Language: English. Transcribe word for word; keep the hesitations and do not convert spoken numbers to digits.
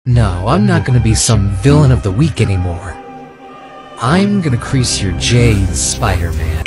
No, I'm not gonna be some villain of the week anymore. I'm gonna crease your jade, Spider-Man.